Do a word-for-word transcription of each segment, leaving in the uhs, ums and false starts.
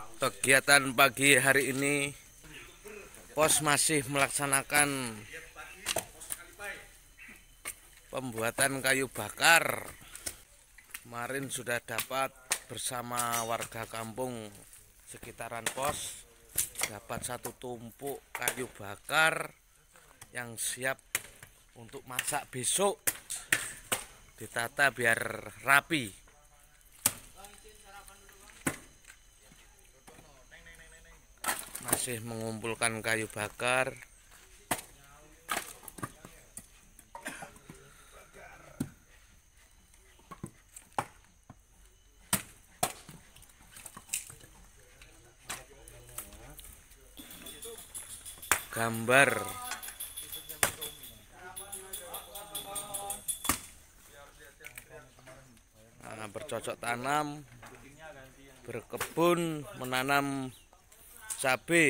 Kegiatan pagi hari ini pos masih melaksanakan pembuatan kayu bakar. Kemarin sudah dapat bersama warga kampung sekitaran pos dapat satu tumpuk kayu bakar yang siap untuk masak besok, ditata biar rapi. Masih mengumpulkan kayu bakar. Gambar nah, bercocok tanam, berkebun, menanam cabai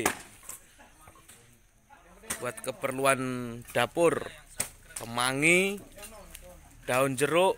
buat keperluan dapur, kemangi, daun jeruk,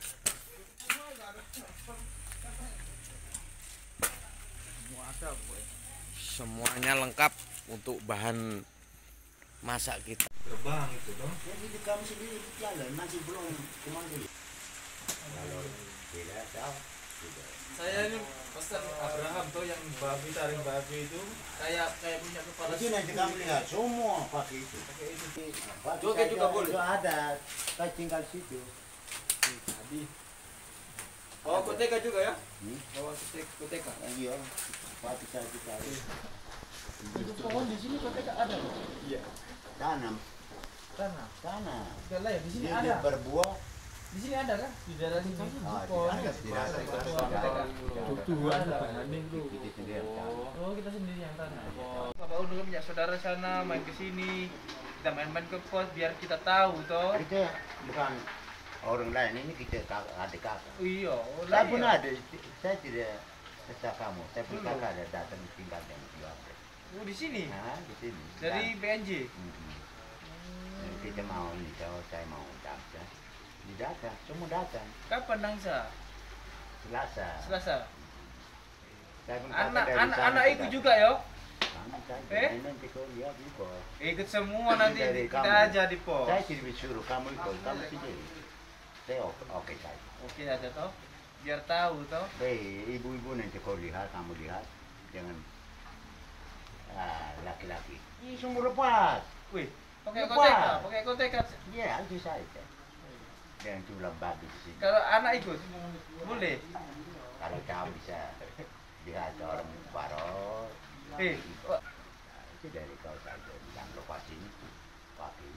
semuanya lengkap untuk bahan masak kita. Gerbang itu dong. Jadi di kami sendiri jalan masih belum kemana. Kalau tidak tahu. Saya ini pesan Abraham tuh yang babi taring babi itu kayak kayak punya kepala. Itu nanti kamu lihat semua pakai itu. Pakai itu. Juga juga boleh. Itu ada, kita tinggal situ. Tadi. Oh, koteka juga ya? Hmm? Bawa koteka. koteka. Iya, pakai saya kita. Itu pohon di sini koteka ada. Iya. Tanam. Tanah. Tanah. Enggak lah ya, di sini Dia ada. berbuah. Di sini ada kan? Di daerah sini Ah, pohon. tidak ada, tidak ada. Tuh ada banding tuh. Kita sendiri yang tanam. Oh, kita sendiri yang tanah. Oh. Bapak Undung punya saudara sana main ke sini. Kita main-main ke kos biar kita tahu toh. Kita bukan orang lain, ini kita kakak, adik kakak. Iya, Saya pun ada, saya tidak sesat kamu. Saya pun kakak ada datang tinggal yang juga. Oh, di sini? Nah, di sini. Dari B N J? Hmm. Kita mau ini, kalau saya mau daftar. Di datang, semua datang. Kapan Nangsa? Selasa. Selasa. Saya pun Anak kakak dari anak sana anak juga. ikut juga yo. Kami saja, Eh? nanti kau lihat di pos. Ikut semua nanti Dari kita kamu. aja di pos. Saya tidak disuruh kamu ikut, kamu sendiri. Saya oke, oke saja. Oke aja toh. Biar tahu toh. Hei, ibu-ibu nanti kau lihat, kamu lihat. Jangan ah, laki-laki. Ini semua lepas. Wih, pakai Lupa. koteka, pakai koteka. Ya, itu saja. Jangan tulang babi di sini. Kalau anak ikut boleh. Kalau kau bisa lihat orang baru, Eh, oh, itu dari kau saja. Yang lepas ini, pakai.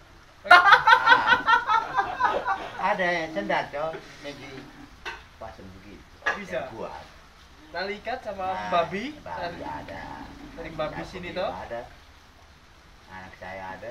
Ah, ada yang sendal toh, lagi pasang begitu. Bisa. Yang kuat. tali ikat sama Nah, babi. babi Tali- ada. tarik babi Aku sini juga toh. ada. Anak saya ada.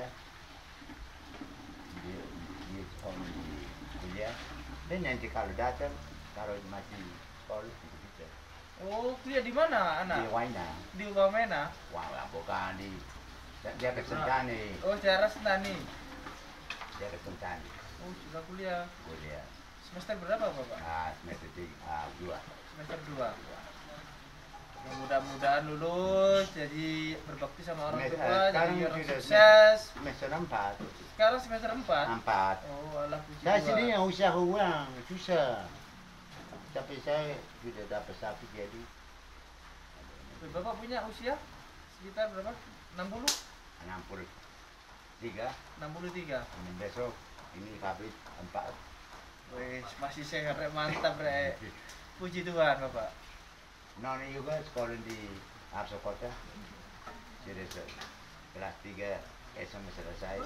Dia, dia sekolah di kuliah. Dan nanti kalau datang, kalau masih sekolah gitu. Oh, kuliah di mana Di anak? Waina. Di Wamena. Wah, bukan di dia ke Sentani. Oh, daerah Sentani. Dia ke Sentani. Oh, sudah kuliah. Kuliah. Semester berapa, Bapak? Ah, semester tiga, ah, dua. Semester dua. Ya, mudah-mudahan lulus jadi berbakti sama orang Semester- tua, sekarang jadi orang sudah sukses. Semester empat. Sekarang semester empat. Empat. Oh, alah puji Saya Tuhan. sini yang usaha uang, susah. Tapi saya sudah dapat sapi jadi Bapak punya usia sekitar berapa? enam puluh? enam puluh tiga. enam puluh tiga. Besok ini habis empat. Wih, masih sehat, Rek. Mantap, Rek. Puji Tuhan, Bapak. Noni juga sekolah di Arso Kota. Sudah se- kelas tiga S M selesai.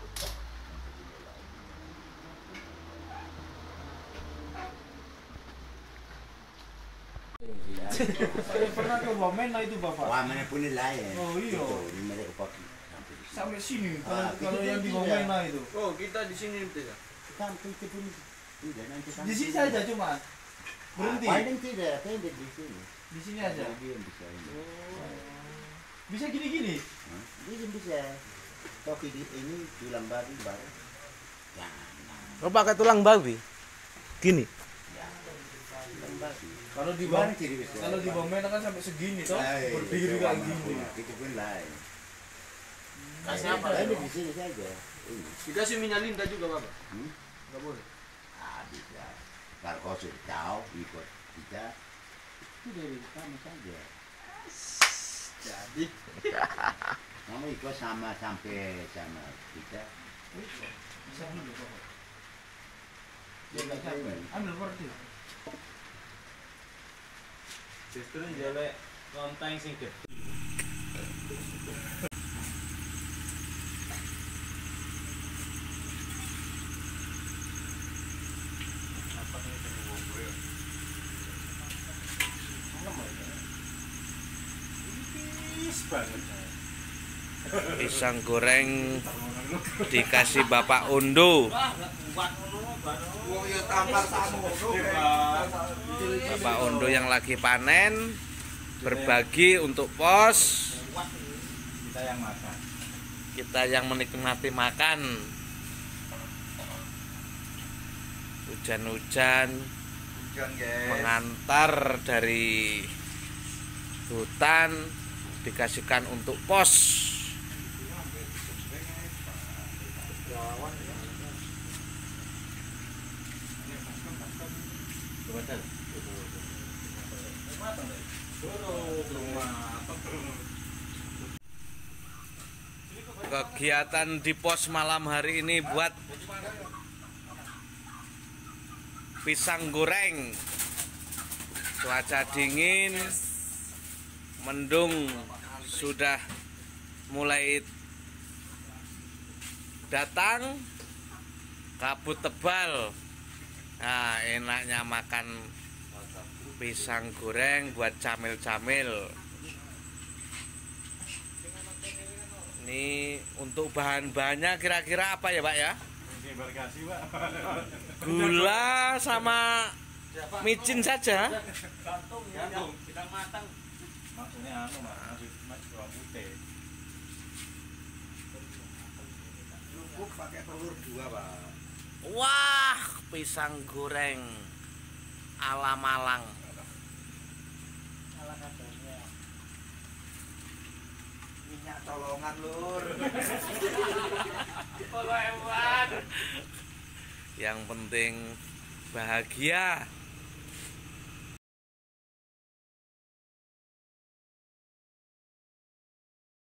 Saya pernah ke Wamena itu, Bapak. Wah, mana pun lain. Oh, iya. Itu, ini mereka pakai. Sampai di sini. Sampai sini kalau- kalau yang di Wamena itu. Oh, kita di sini tidak. Sampai itu pun tidak nanti sampai Di sini sini. saja cuma berhenti. Ah, paling tidak, pendek di sini. Di sini aja. Jadi yang bisa ini. Bisa gini-gini. Hah? Dia bisa. Toki di ini tulang babi baru. Ya, nah, Oh, pakai tulang babi. Gini. ya. Tulang Kalau di Gimana bawah, ciri khasnya? kalau di bawah kan sampai segini toh, Nah, iya, berdiri itu kayak warna gini. bunga. Itu pun lain. Kasih apa? Ini di sini saja. Ini. Dikasih minyak linda juga bapak? Hmm? Nggak boleh. Ah, bisa. Kalau kau sudah tahu ikut kita, itu dari kamu saja. Jadi. Kamu ikut sama sampai sama kita. Bisa dulu bapak. Ya, nggak tahu. Ambil porti. Justru jelek lonteng sing gede. Pisang goreng dikasih Bapak Undo. Bapak Undo yang lagi panen berbagi untuk pos. Kita yang makan. Kita yang menikmati makan. Hujan-hujan mengantar dari hutan dikasihkan untuk pos. Kegiatan di pos malam hari ini buat pisang goreng. Cuaca dingin, mendung sudah mulai datang, kabut tebal. Nah, enaknya makan pisang goreng buat camil-camil. Ini untuk bahan-bahannya kira-kira apa ya Pak ya? Berkasih Pak. Gula sama micin saja. Gantung, gantung, sedang matang. Maksudnya anu Mas, mas bawang putih. Cukup pakai telur dua, Pak. Wah, pisang goreng ala Malang. Minyak colongan, Lur. Yang penting bahagia.